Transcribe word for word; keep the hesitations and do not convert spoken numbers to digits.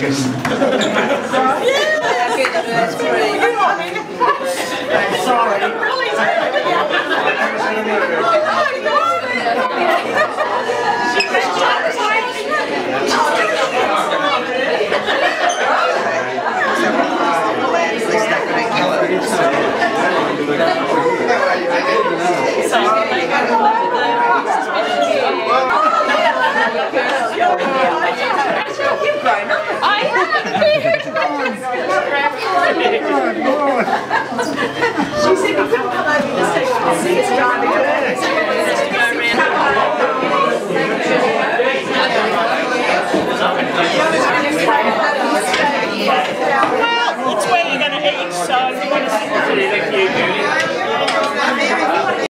Because Well, it's where you're going to eat, so if you want to